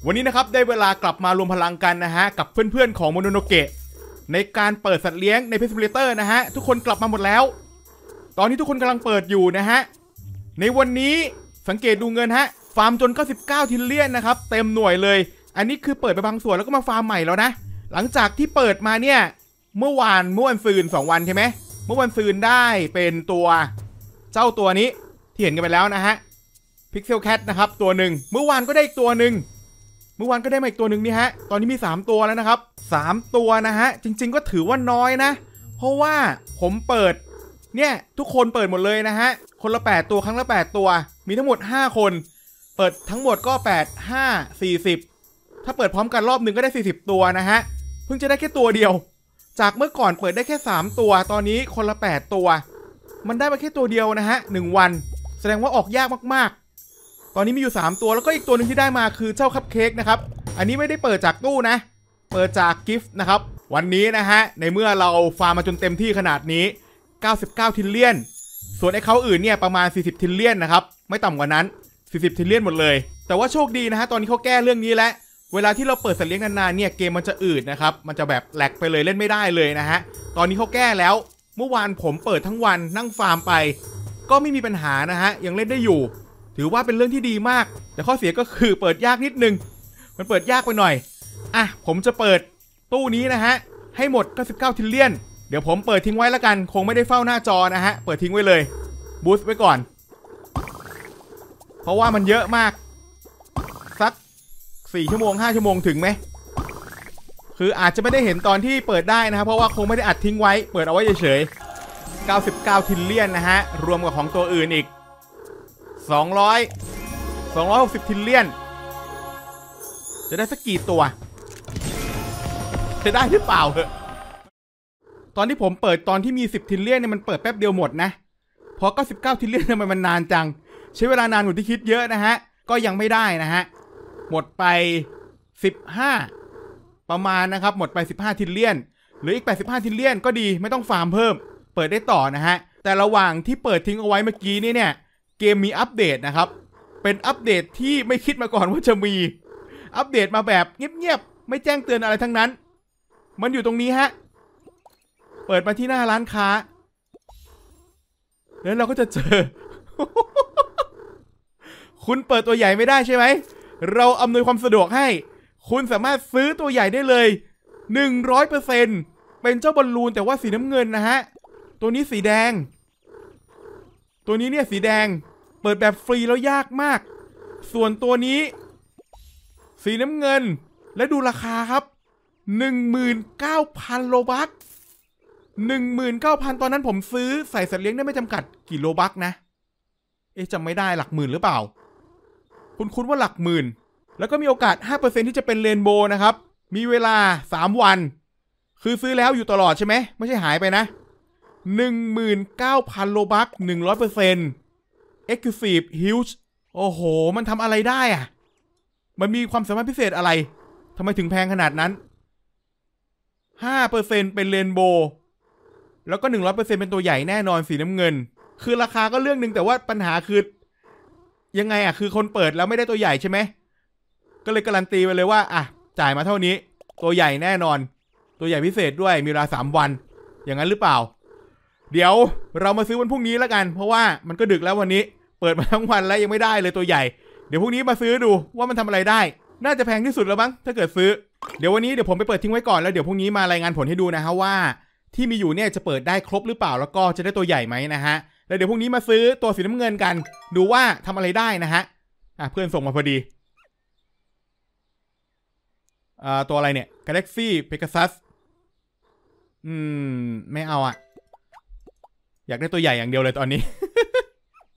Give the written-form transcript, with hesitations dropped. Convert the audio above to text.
วันนี้นะครับได้เวลากลับมารวมพลังกันนะฮะกับเพื่อนๆของโมโนโนเกะในการเปิดสัตว์เลี้ยงในเพจซิมูเลเตอร์นะฮะทุกคนกลับมาหมดแล้วตอนนี้ทุกคนกำลังเปิดอยู่นะฮะในวันนี้สังเกตดูเงินฮะฟาร์มจน99ทิลเลียนนะครับเต็มหน่วยเลยอันนี้คือเปิดไปบางส่วนแล้วก็มาฟาร์มใหม่แล้วนะหลังจากที่เปิดมาเนี่ยเมื่อวันซืน2วันใช่ไหมเมื่อวันซืนได้เป็นตัวเจ้าตัวนี้ที่เห็นกันไปแล้วนะฮะพิกเซลแคทนะครับตัวหนึ่งเมื่อวานก็ได้อีกตัวหนึ่งเมื่อวานก็ได้มาอีกตัวหนึ่งนี่ฮะตอนนี้มี3ตัวแล้วนะครับ3ตัวนะฮะจริงๆก็ถือว่าน้อยนะเพราะว่าผมเปิดเนี่ยทุกคนเปิดหมดเลยนะฮะคนละ8ตัวครั้งละ8ตัวมีทั้งหมด5คนเปิดทั้งหมดก็8 5 40ถ้าเปิดพร้อมกันรอบหนึ่งก็ได้40ตัวนะฮะเพิ่งจะได้แค่ตัวเดียวจากเมื่อก่อนเปิดได้แค่3ตัวตอนนี้คนละ8ตัวมันได้มาแค่ตัวเดียวนะฮะ1วันแสดงว่าออกยากมากๆตอนนี้มีอยู่3ตัวแล้วก็อีกตัวหนึ่งที่ได้มาคือเจ้าคัพเค้กนะครับอันนี้ไม่ได้เปิดจากตู้นะเปิดจากกิฟต์นะครับวันนี้นะฮะในเมื่อเราฟาร์มมาจนเต็มที่ขนาดนี้99ทิลเลียนส่วนไอ้เขาอื่นเนี่ยประมาณ40ทิลเลียนนะครับไม่ต่ำกว่านั้น40ทิลเลียนหมดเลยแต่ว่าโชคดีนะฮะตอนนี้เขาแก้เรื่องนี้แล้วเวลาที่เราเปิดสัตว์เลี้ยงนานๆเนี่ยเกมมันจะอืดนะครับมันจะแบบแหลกไปเลยเล่นไม่ได้เลยนะฮะตอนนี้เขาแก้แล้วเมื่อวานผมเปิดทั้งวันนั่งฟาร์มไปก็ไม่มีปัญหานะฮะยังเล่นได้อยู่ถือว่าเป็นเรื่องที่ดีมากแต่ข้อเสียก็คือเปิดยากนิดนึงมันเปิดยากไปหน่อยอ่ะผมจะเปิดตู้นี้นะฮะให้หมด99ทิลเลียนเดี๋ยวผมเปิดทิ้งไว้แล้วกันคงไม่ได้เฝ้าหน้าจอนะฮะเปิดทิ้งไว้เลยบูสต์ไว้ก่อนเพราะว่ามันเยอะมากสัก4 ชั่วโมง5 ชั่วโมงถึงไหมคืออาจจะไม่ได้เห็นตอนที่เปิดได้นะครับเพราะว่าคงไม่ได้อัดทิ้งไว้เปิดเอาไว้เฉยๆ99ทิลเลียนนะฮะรวมกับของตัวอื่นอีก260ทิลเลียนจะได้สักกี่ตัวจะได้หรือเปล่าเหรอตอนที่ผมเปิดตอนที่มี10ทิลเลียนเนี่ยมันเปิดแป๊บเดียวหมดนะพอ99ทิลเลียนทำไมมันนานจังใช้เวลานานกว่าที่คิดเยอะนะฮะก็ยังไม่ได้นะฮะหมดไป15ประมาณนะครับหมดไป15ทิลเลียนหรืออีก85ทิลเลียนก็ดีไม่ต้องฟาร์มเพิ่มเปิดได้ต่อนะฮะแต่ระหว่างที่เปิดทิ้งเอาไว้เมื่อกี้นี่เนี่ยเกมมีอัปเดตนะครับเป็นอัปเดตที่ไม่คิดมาก่อนว่าจะมีอัปเดตมาแบบเงียบๆไม่แจ้งเตือนอะไรทั้งนั้นมันอยู่ตรงนี้ฮะเปิดมาที่หน้าร้านค้าแล้วเราก็จะเจอ คุณเปิดตัวใหญ่ไม่ได้ใช่ไหมเราอำนวยความสะดวกให้คุณสามารถซื้อตัวใหญ่ได้เลย 100% เป็นเจ้าบอลลูนแต่ว่าสีน้ำเงินนะฮะตัวนี้สีแดงตัวนี้เนี่ยสีแดงเปิดแบบฟรีแล้วยากมากส่วนตัวนี้สีน้ำเงินและดูราคาครับ 19,000 โลบัค 19,000 ตอนนั้นผมซื้อใส่สัตว์เลี้ยงได้ไม่จำกัดกี่โลบัคนะจำไม่ได้หลักหมื่นหรือเปล่าคุ้นว่าหลักหมื่นแล้วก็มีโอกาส 5% ที่จะเป็นเรนโบว์นะครับมีเวลา3วันคือซื้อแล้วอยู่ตลอดใช่ไหมไม่ใช่หายไปนะ 19,000 โลบัค 100% Exclusive Huge โอ้โหมันทำอะไรได้อะมันมีความสามารถพิเศษอะไรทำไมถึงแพงขนาดนั้น 5% เป็นเรนโบว์แล้วก็ 100% เป็นตัวใหญ่แน่นอนสีน้ำเงินคือราคาก็เรื่องนึงแต่ว่าปัญหาคือยังไงคือคนเปิดแล้วไม่ได้ตัวใหญ่ใช่ไหมก็เลยการันตีไปเลยว่าจ่ายมาเท่านี้ตัวใหญ่แน่นอนตัวใหญ่พิเศษด้วยมีเวลา3วันอย่างนั้นหรือเปล่าเดี๋ยวเรามาซื้อวันพรุ่งนี้แล้วกันเพราะว่ามันก็ดึกแล้ววันนี้เปิดมาทั้งวันแล้วยังไม่ได้เลยตัวใหญ่เดี๋ยวพรุ่งนี้มาซื้อดูว่ามันทำอะไรได้น่าจะแพงที่สุดแล้วมั้งถ้าเกิดซื้อเดี๋ยววันนี้เดี๋ยวผมไปเปิดทิ้งไว้ก่อนแล้วเดี๋ยวพรุ่งนี้มารายงานผลให้ดูนะฮะว่าที่มีอยู่เนี่ยจะเปิดได้ครบหรือเปล่าแล้วก็จะได้ตัวใหญ่ไหมนะฮะแล้วเดี๋ยวพรุ่งนี้มาซื้อตัวสีน้ำเงินกันดูว่าทำอะไรได้นะฮะเพื่อนส่งมาพอดีตัวอะไรเนี่ย Galaxy Pegasus ไม่เอาอยากได้ตัวใหญ่อย่างเดียวเลยตอนนี้